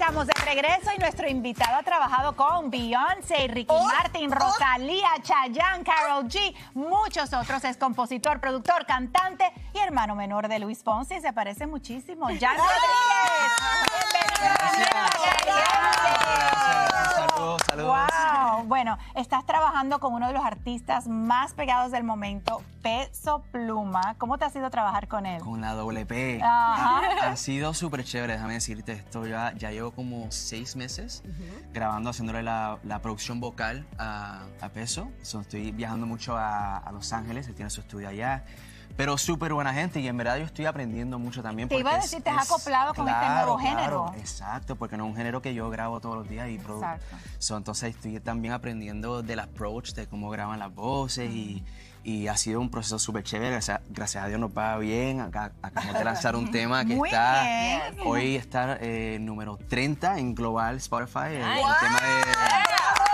Estamos de regreso y nuestro invitado ha trabajado con Beyoncé, Ricky Martin, Rosalía, Chayanne, Karol G, muchos otros. Es compositor, productor, cantante y hermano menor de Luis Fonsi. Se parece muchísimo. Jan Rodríguez. Saludos, saludos. Wow. Bueno, estás trabajando con uno de los artistas más pegados del momento, Peso Pluma. ¿Cómo te ha sido trabajar con él? Con la WP. Ajá. Ha sido súper chévere, déjame decirte esto. Ya llevo como 6 meses grabando, haciéndole la producción vocal a Peso. Estoy viajando mucho a Los Ángeles, él tiene su estudio allá. Pero súper buena gente y en verdad yo estoy aprendiendo mucho también. Te iba a decir, te has acoplado con este nuevo género. Exacto, porque no es un género que yo grabo todos los días y produzco. Entonces estoy también aprendiendo del approach, de cómo graban las voces y ha sido un proceso súper chévere. Gracias a Dios nos va bien. Acabamos de lanzar un tema que hoy está número 30 en Global Spotify. El tema de...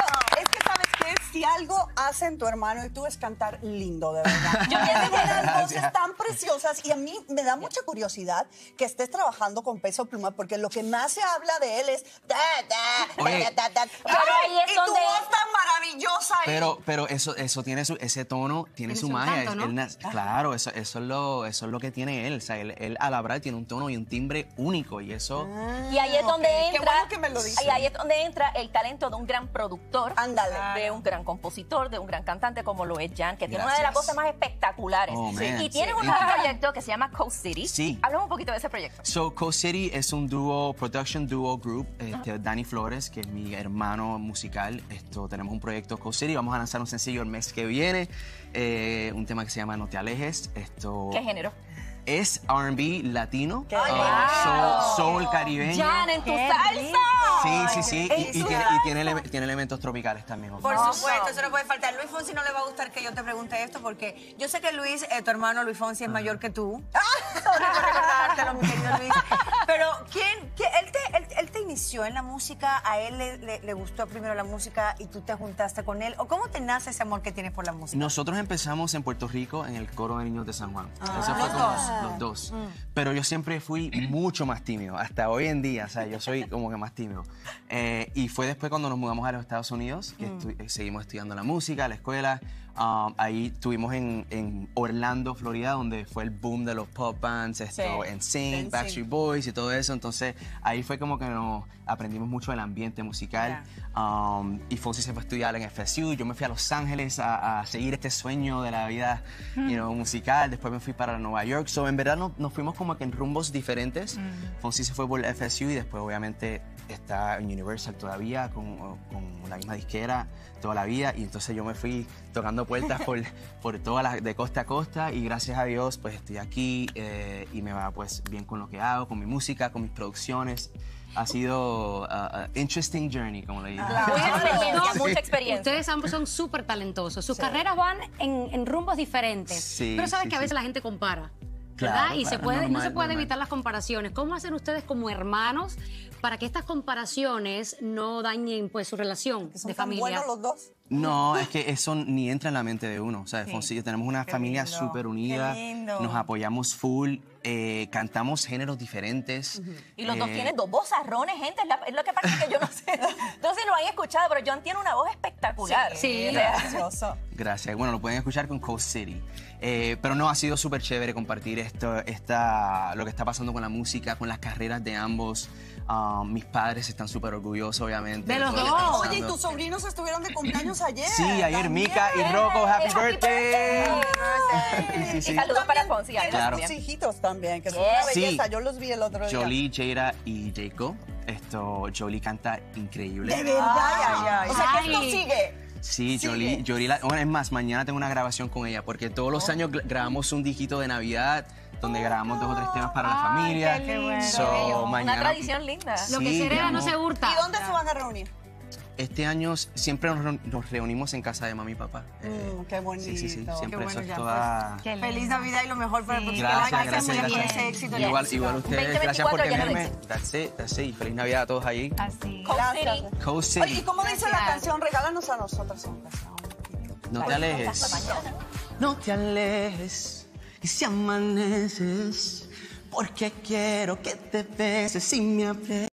Si algo hacen tu hermano y tú es cantar lindo, de verdad. Yo tengo unas voces tan preciosas y a mí me da mucha curiosidad que estés trabajando con Peso Pluma porque lo que más se habla de él es Pero ahí es y tu donde... voz tan maravillosa. Pero eso tiene ese tono, tiene su magia. Encanto, ¿no? Claro, eso es lo que tiene él. O sea, él al hablar tiene un tono y un timbre único y eso... Y ahí es donde entra... Qué bueno que me lo dices. Y ahí es donde entra el talento de un gran productor. Ándale. De un gran compositor, de un gran cantante como lo es Jan, que tiene una de Gracias. las voces más espectaculares. Oh, man. Y tiene un proyecto que se llama Coast City. Sí. Háblame un poquito de ese proyecto. So, Coast City es un production duo group. Dani Flores, que es mi hermano musical. Tenemos un proyecto Coast City. Vamos a lanzar un sencillo el mes que viene. Un tema que se llama No te alejes. ¿Qué género? Es R&B latino. wow. Soul caribeño. Jan, en tu salsa. Sí. Y tiene elementos tropicales también. Por supuesto, eso no puede faltar. Luis Fonsi no le va a gustar que yo te pregunte esto porque yo sé que Luis, tu hermano Luis Fonsi es mayor que tú. Sorry por recordártelo, mi querido Luis. Pero él te inició en la música, a él le gustó primero la música y tú te juntaste con él. ¿O cómo te nace ese amor que tienes por la música? Nosotros empezamos en Puerto Rico en el coro de niños de San Juan. Eso fue como los dos. Pero yo siempre fui mucho más tímido, hasta hoy en día, o sea, yo soy como que más tímido. Y fue después cuando nos mudamos a los Estados Unidos, que seguimos estudiando la música, la escuela. Ahí estuvimos en Orlando, Florida, donde fue el boom de los pop bands, NSYNC, Backstreet Boys y todo eso. Entonces, ahí fue como que nos aprendimos mucho del ambiente musical. Y Fonsi se fue a estudiar en FSU. Yo me fui a Los Ángeles a seguir este sueño de la vida musical. Después me fui para Nueva York. So, en verdad nos fuimos como que en rumbos diferentes. Fonsi se fue por FSU y después obviamente está en Universal todavía con la misma disquera toda la vida. Y entonces yo me fui tocando puertas por todas de costa a costa y gracias a Dios pues estoy aquí y me va pues bien con lo que hago, con mi música, con mis producciones. Ha sido interesting journey, como le digo. Mucha experiencia. Ustedes ambos son súper talentosos. Sus carreras van en rumbos diferentes. Sí, pero sabes que a veces la gente compara. ¿Verdad? Claro, y claro, no se puede normal. evitar las comparaciones. ¿Cómo hacen ustedes como hermanos para que estas comparaciones no dañen pues su relación Que son de tan familia? buenos los dos. No, es que eso ni entra en la mente de uno. O sea, Fonsi, tenemos una familia súper unida. Qué lindo. Nos apoyamos full. Cantamos géneros diferentes. Y los dos tienen dos vozarrones, gente. Es lo que pasa que yo no sé. No sé si lo han escuchado, pero Jan tiene una voz espectacular. Sí. Precioso. Gracias. Bueno, lo pueden escuchar con Coast City. Pero no, ha sido súper chévere compartir lo que está pasando con la música, con las carreras de ambos. Mis padres están súper orgullosos, obviamente. De los todo lo que está dos. Oye, y pasando. tus sobrinos estuvieron de cumpleaños ayer. Sí, ayer también. Mika y Rocco, happy birthday. Sí, Y sí. saludos para Fonsi. Tienes Claro. tus hijitos también, que son Yes. una belleza. Sí. Yo los vi el otro día. Jolie, Jada y Jacob. Jolie canta increíble. De verdad. O sea, que esto Ay. sigue. Sí, Sigue. Jolie, bueno, es más, mañana tengo una grabación con ella porque todos los años grabamos un dijito de Navidad donde grabamos 2 o 3 temas para la familia. qué bueno. So, mañana, Una tradición linda. Lo que Sí, se hereda no queremos- se hurta. ¿Y dónde se van a reunir? Este año siempre nos reunimos en casa de mami y papá. Qué bonito. Sí, siempre Qué bueno, eso es ya, toda... Qué lindo. Feliz Navidad y lo mejor para el próximo Gracias, año. gracias, Con gracias. ese éxito. Igual ustedes, gracias por 2024 ya no lo tenerme. That's it. Y feliz Navidad a todos ahí. Así. Coast Gracias. City. Coast Oye, ¿y City, cómo dice la canción? Regálanos a nosotros una canción. no te alejes. No te alejes y si amaneces, porque quiero que te beses y me abraces.